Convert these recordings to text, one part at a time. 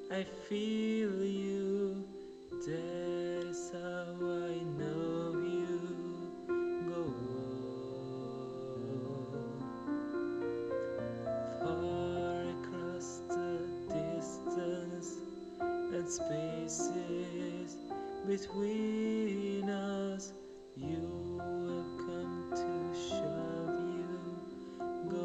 I feel you, that is how I know you. Go on, far across the distance and spaces between us. You have come to shove you. Go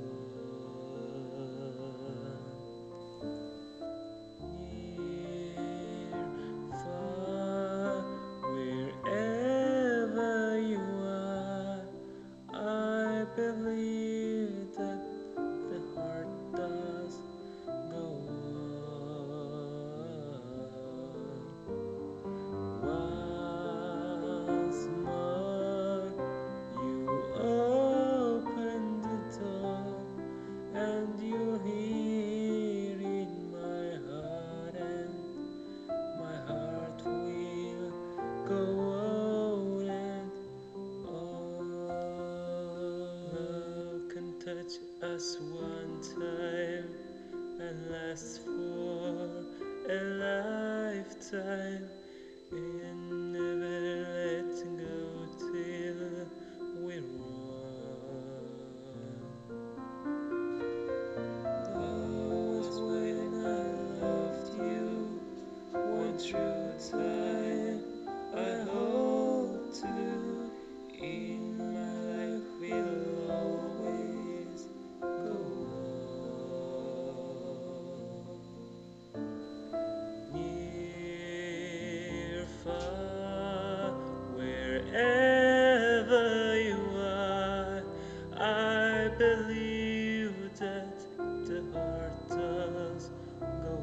on, near, far, wherever you are. I believe that the heart does go on. Once more, you open the door, and you're here in my heart, and my heart will go on and on. Love can touch us one time and last for a lifetime, and never let go till we're one. That was when I loved you, one true time I hold to. In my life will always go on. Near, far, wherever you are, I believe that the heart does go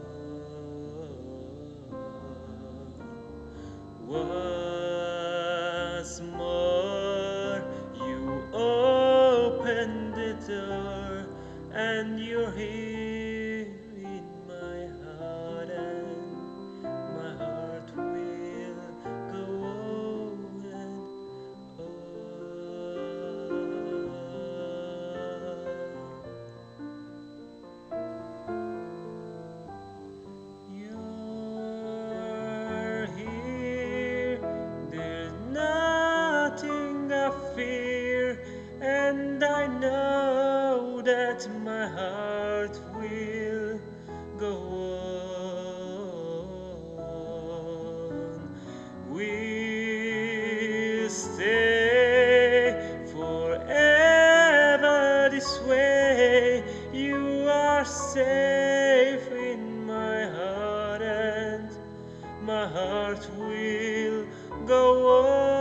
on. Once more, you open the door, and you're here in my heart, and my heart will go on and on. You're here, there's nothing I fear, and I know that my heart will go on. We'll stay forever this way. You are safe in my heart, and my heart will go on.